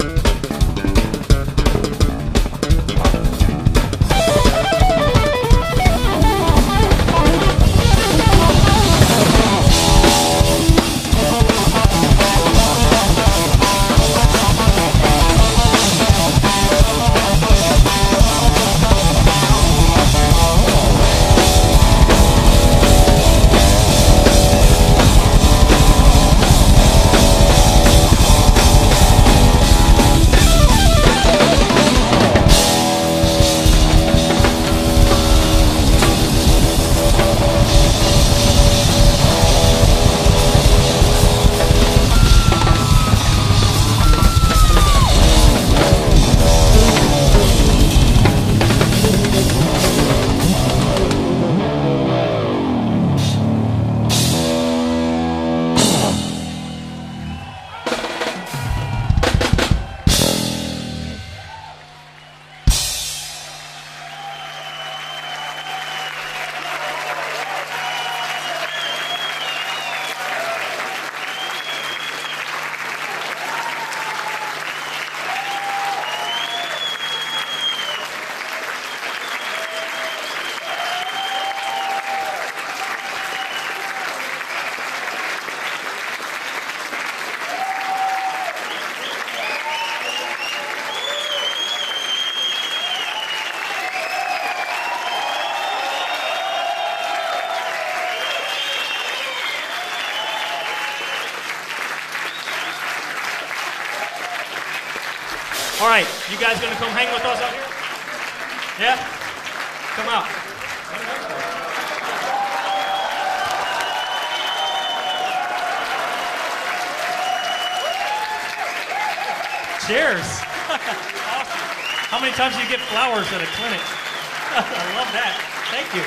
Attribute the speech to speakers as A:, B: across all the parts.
A: All right, you guys gonna come hang with us out here? Yeah? Come out. Cheers. Awesome. How many times do you get flowers at a clinic? I love that. Thank you.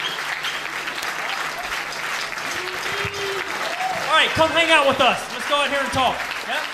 A: All right, come hang out with us. Let's go out here and talk. Yeah?